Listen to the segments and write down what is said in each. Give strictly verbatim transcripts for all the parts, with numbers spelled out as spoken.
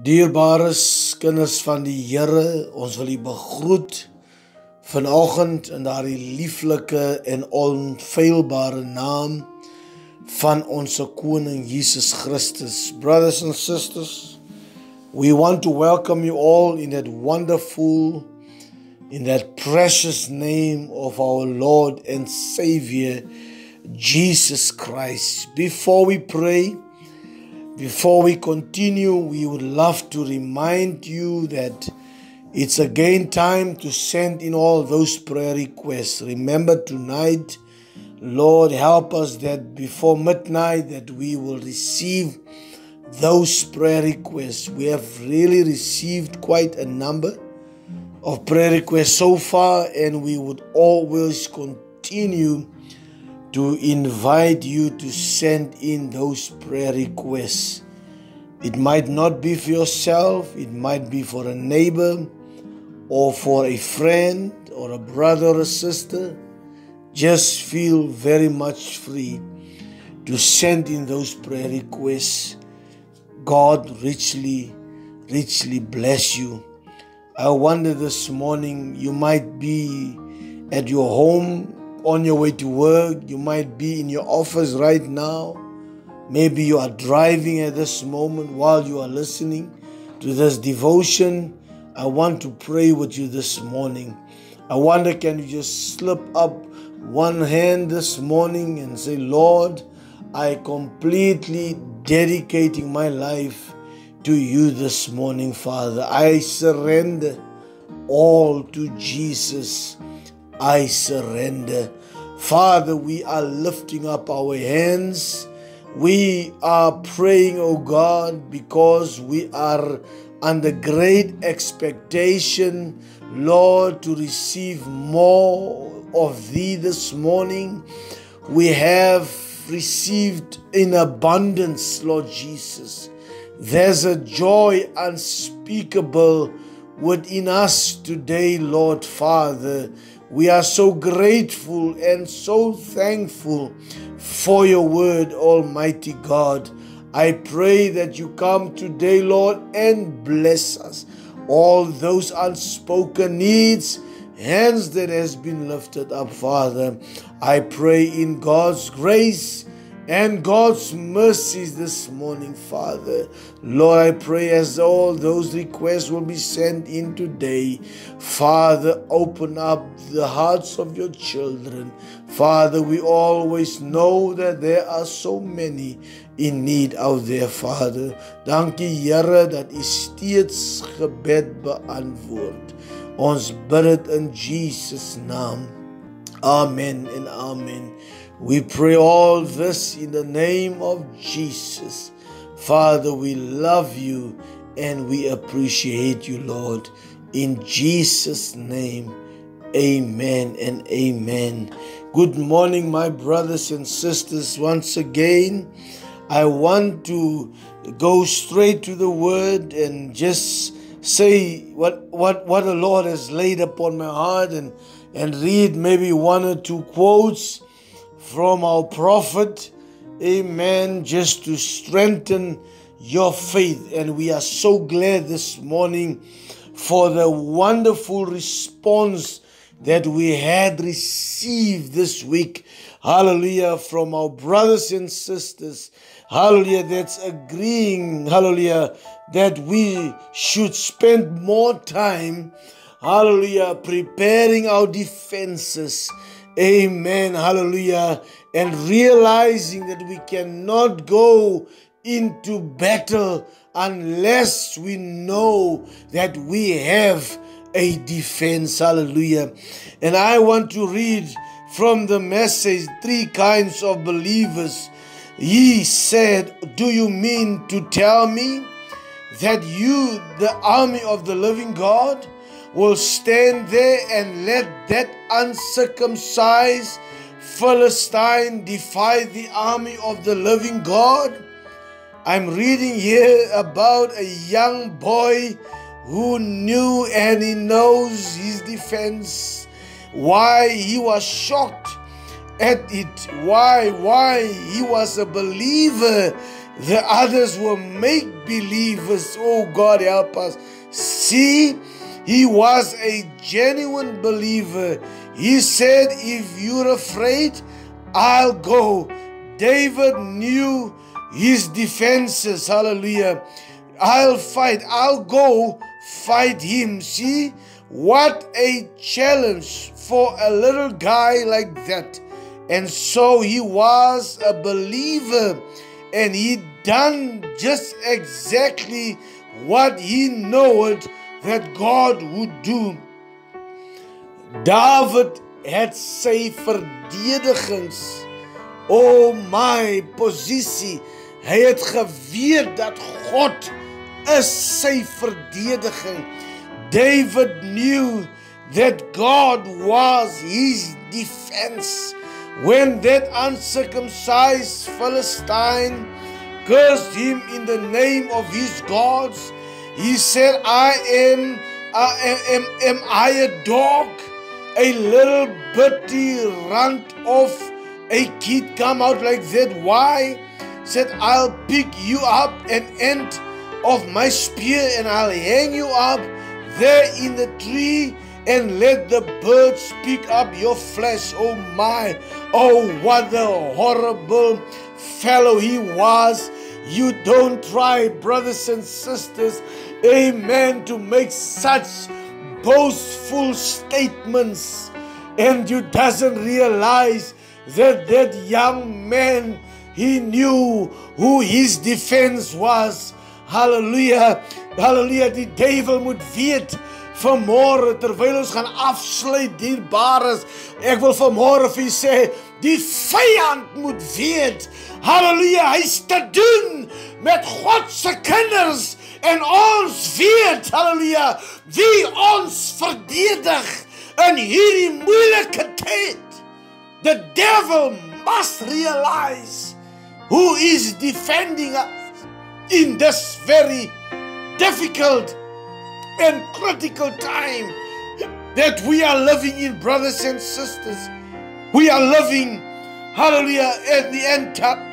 Dierbares kinders van die Here, ons wil u begroet vanoggend in daardie lieflike en onfeilbare naam van ons koning Jesus Christus. Brothers and sisters, we want to welcome you all in that wonderful, in that precious name of our Lord and Savior, Jesus Christ. Before we pray, Before we continue, we would love to remind you that it's again time to send in all those prayer requests. Remember tonight, Lord, help us that before midnight that we will receive those prayer requests. We have really received quite a number of prayer requests so far, and we would always continue to invite you to send in those prayer requests. It might not be for yourself, it might be for a neighbor, or for a friend, or a brother or a sister. Just feel very much free to send in those prayer requests. God richly, richly bless you. I wonder this morning, you might be at your home, on your way to work, you might be in your office right now. Maybe you are driving at this moment while you are listening to this devotion. I want to pray with you this morning. I wonder, can you just slip up one hand this morning and say, Lord, I completely dedicating my life to you this morning, Father. I surrender all to Jesus. I surrender. Father, we are lifting up our hands. We are praying, oh God, because we are under great expectation, Lord, to receive more of Thee this morning. We have received in abundance, Lord Jesus. There's a joy unspeakable within us today, Lord Father. We are so grateful and so thankful for your word, Almighty God. I pray that you come today, Lord, and bless us. All those unspoken needs, hands that has been lifted up, Father. I pray in God's grace and God's mercies this morning, Father. Lord, I pray as all those requests will be sent in today, Father, open up the hearts of your children. Father, we always know that there are so many in need out there, Father. Dankie, Here, dat U steeds gebed beantwoord. Ons bid dit in Jesus' naam. Amen and amen. We pray all this in the name of Jesus. Father, we love you and we appreciate you, Lord. In Jesus' name, amen and amen. Good morning, my brothers and sisters. Once again, I want to go straight to the word and just say what, what, what the Lord has laid upon my heart, and, and read maybe one or two quotes from our prophet, amen, just to strengthen your faith. And we are so glad this morning for the wonderful response that we had received this week, hallelujah, from our brothers and sisters, hallelujah, that's agreeing, hallelujah, that we should spend more time, hallelujah, preparing our defenses. Amen, hallelujah, and realizing that we cannot go into battle unless we know that we have a defense, hallelujah. And I want to read from the message, Three Kinds of Believers. He said, do you mean to tell me that you, the army of the living God, will stand there and let that uncircumcised Philistine defy the army of the living God? I'm reading here about a young boy who knew and he knows his defense. Why he was shocked at it. Why? Why he was a believer The others were make-believers. Oh God, help us. See, he was a genuine believer. He said, if you're afraid, I'll go. David knew his defenses. Hallelujah. I'll fight. I'll go fight him. See, what a challenge for a little guy like that. And so he was a believer, and he done just exactly what he knowed that God would do. David het sy verdedigings, oh my posisie, hy het geweet dat God is sy verdediging. David knew that God was his defense. When that uncircumcised Philistine cursed him in the name of his gods, he said, I am, I am, am, am I a dog? A little bitty runt of a kid come out like that. Why? Said, I'll pick you up an end of my spear and I'll hang you up there in the tree and let the birds pick up your flesh. Oh my, oh what a horrible fellow he was. You don't try, brothers and sisters, amen, to make such boastful statements, and you doesn't realize that that young man, he knew who his defense was. Hallelujah, hallelujah, die duivel moet weet vanmorgen, terwyl ons gaan afsluit dierbares, ek wil vanmorgen vir u sê, die vyand moet weet, hallelujah, hy is te doen met Godse kinders, en ons weet, hallelujah, wie ons verdedig in hierdie moeilike tyd. The devil must realize who is defending us in this very difficult and critical time that we are living in, brothers and sisters. We are living, hallelujah, at the end time.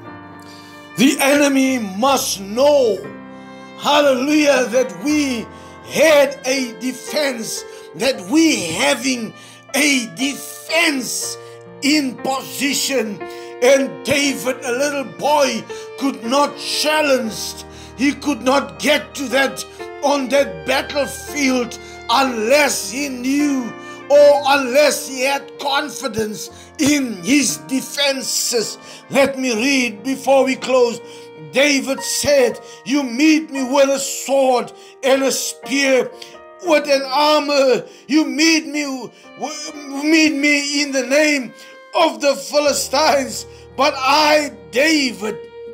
The enemy must know, hallelujah, that we had a defense, that we having a defense in position. And David, a little boy, could not challenge, he could not get to that, on that battlefield, unless he knew or unless he had confidence in his defenses. Let me read before we close. David said, you meet me with a sword and a spear, with an armor. You meet me, meet me in the name of the Philistines. But I, David,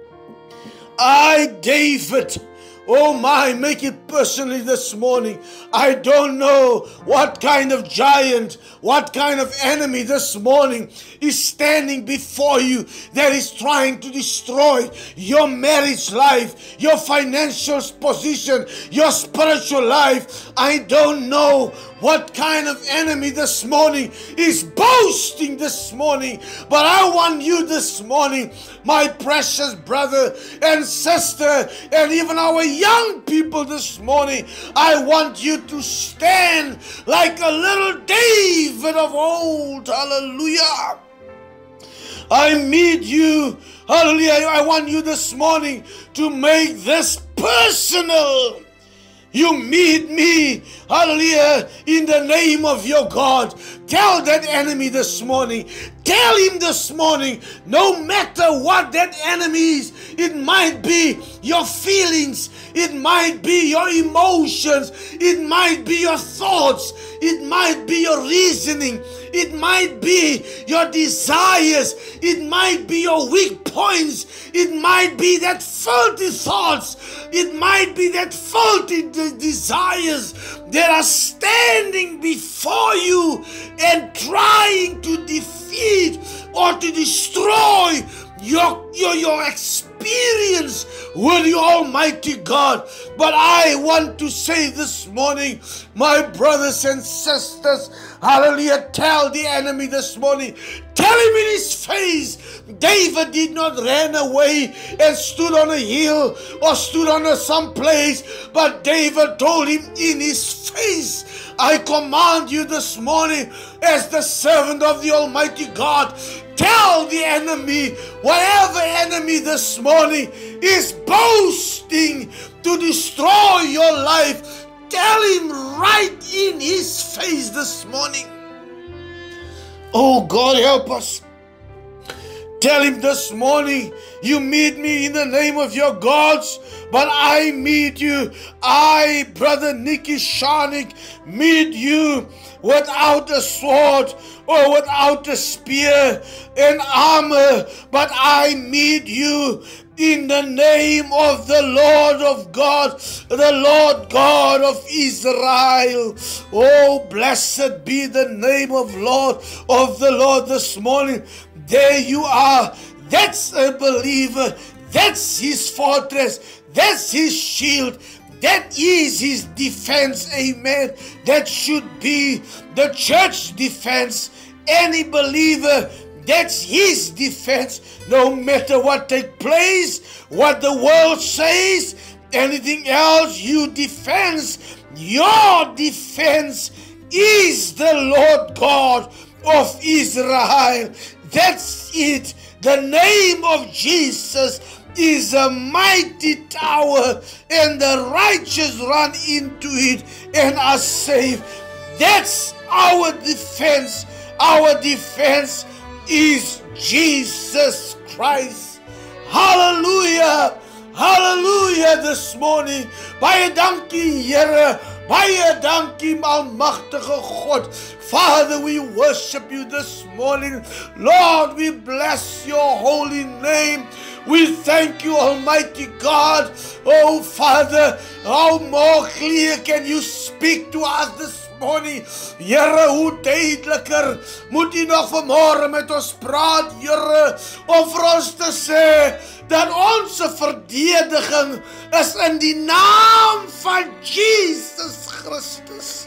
I, David, oh my, make it personally this morning. I don't know what kind of giant, what kind of enemy this morning is standing before you that is trying to destroy your marriage life, your financial position, your spiritual life. I don't know what kind of enemy this morning is boasting this morning, but I want you this morning, my precious brother and sister, and even our young people this morning, I want you to stand like a little David of old. Hallelujah. I meet you, hallelujah, I want you this morning to make this personal. You meet me, hallelujah, in the name of your God. Tell that enemy this morning, tell him this morning, no matter what that enemy is, it might be your feelings, it might be your emotions, it might be your thoughts, it might be your reasoning, it might be your desires, it might be your weak points, it might be that faulty thoughts, it might be that faulty de- desires that are standing before you and trying to defeat or to destroy your, your, your experience with the Almighty God. But I want to say this morning, my brothers and sisters, hallelujah, tell the enemy this morning, tell him in his face, David did not run away and stood on a hill or stood on a some place, but David told him in his face, I command you this morning as the servant of the Almighty God, tell the enemy, whatever enemy this morning is boasting to destroy your life, tell him right in his face this morning. Oh God, help us. Tell him this morning, you meet me in the name of your gods, but I meet you. I, Brother Nicky Sharnik, meet you without a sword or without a spear and armor, but I meet you in the name of the Lord of God, the Lord God of Israel. Oh, blessed be the name of Lord of the Lord this morning. There you are. That's a believer. That's his fortress. That's his shield. That is his defense. Amen. That should be the church defense. Any believer, that's his defense. No matter what takes place, what the world says, anything else, you defense. Your defense is the Lord God of Israel. That's it. The name of Jesus is a mighty tower, and the righteous run into it and are saved. That's our defense. Our defense is Jesus Christ. Hallelujah. Hallelujah this morning. Baie dankie, Here. Baie dankie, almagtige God. Father, we worship you this morning. Lord, we bless your holy name. We thank you, Almighty God. Oh, Father, how more clear can you speak to us this morning? Here, hoe duideliker moet u nog vanmorgen met ons praat, Here, om vir ons te sê dat onze verdediging is in die naam van Jesus Christus.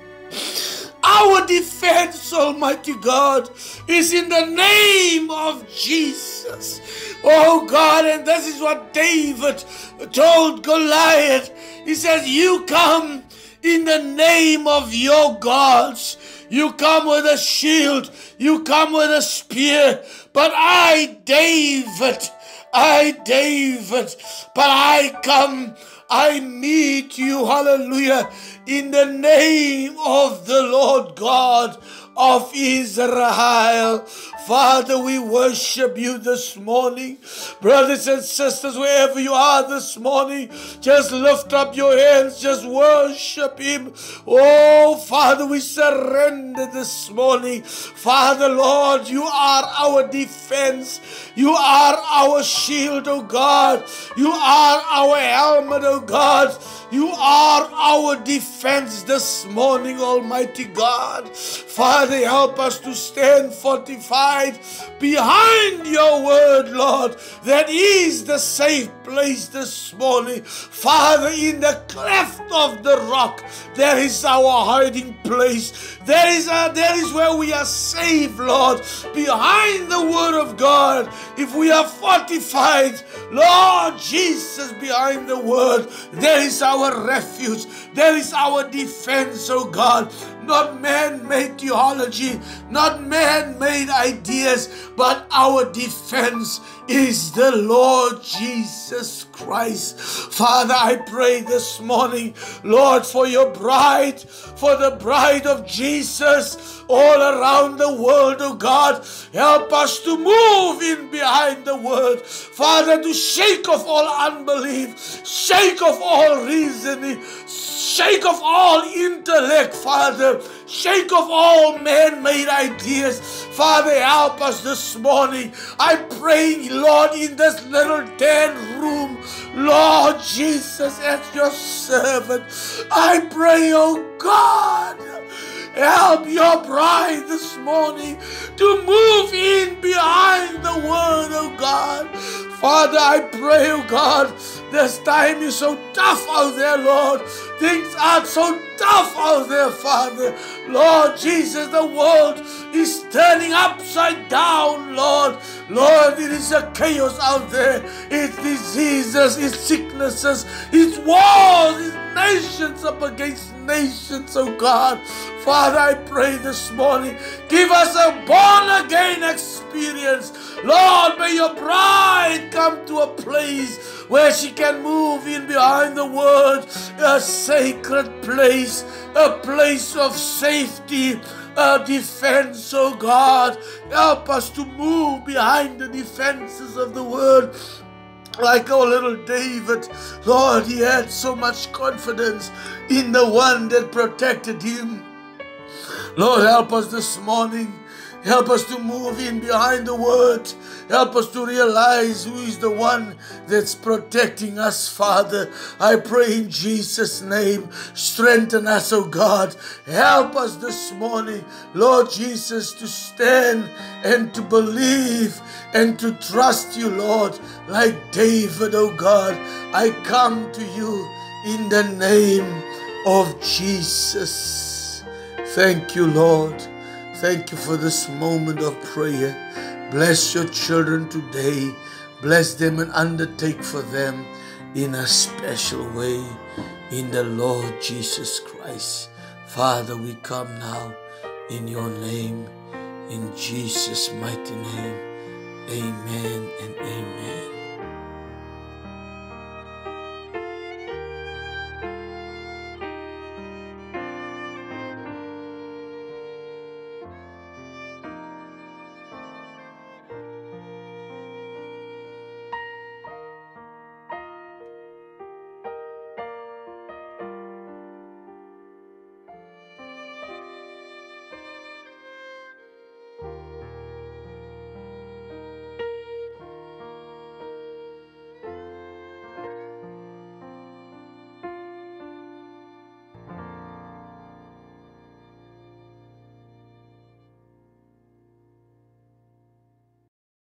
Our defense, Almighty God, is in the name of Jesus. Oh God, and this is what David told Goliath. He says, you come in the name of your gods. You come with a shield. You come with a spear. But I, David, I, David, but I come, I meet you, hallelujah, in the name of the Lord God of Israel. Father, we worship you this morning. Brothers and sisters, wherever you are this morning, just lift up your hands, just worship him. Oh, Father, we surrender this morning. Father, Lord, you are our defense. You are our shield, oh God. You are our helmet, oh God. You are our defense this morning, Almighty God. Father, help us to stand fortified behind your word, Lord. That is the safe place this morning. Father, in the cleft of the rock, there is our hiding place. There is, a, there is where we are safe, Lord. Behind the word of God, if we are fortified, Lord Jesus, behind the word, there is our refuge. There is our defense, oh God. Not man-made theology, not man-made ideas, but our defense is the Lord Jesus Christ. Father, I pray this morning, Lord, for your bride, for the bride of Jesus all around the world, oh God. Help us to move in behind the word. Father, to shake off all unbelief, shake off all reasoning, shake off all intellect, Father. Shake off all man-made ideas. Father, help us this morning. I pray, Lord, in this little tent room, Lord Jesus, as your servant, I pray, oh God, Help your bride this morning to move in behind the word, oh God. Father, I pray, oh God, this time is so tough out there, Lord. Things are so tough out there, Father. Lord Jesus, the world is turning upside down, Lord. Lord, it is a chaos out there. It's diseases, it's sicknesses, it's wars, it's nations up against nations, oh God. Father, I pray this morning, give us a born-again experience. Lord, may your bride come to a place where she can move in behind the word, a sacred place, a place of safety, a defense, oh God. Help us to move behind the defenses of the word. Like our little David, Lord, he had so much confidence in the one that protected him. Lord, help us this morning. Help us to move in behind the word. Help us to realize who is the one that's protecting us, Father. I pray in Jesus' name, strengthen us, oh God. Help us this morning, Lord Jesus, to stand and to believe and to trust you, Lord, like David, oh God. I come to you in the name of Jesus. Thank you, Lord. Thank you for this moment of prayer. Bless your children today. Bless them and undertake for them in a special way. In the Lord Jesus Christ. Father, we come now in your name. In Jesus' mighty name. Amen and amen.